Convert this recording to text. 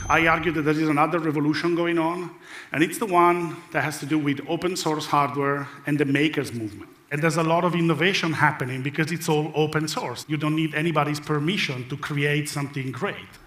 I argue that there is another revolution going on, and it's the one that has to do with open source hardware and the makers movement. And there's a lot of innovation happening because it's all open source. You don't need anybody's permission to create something great.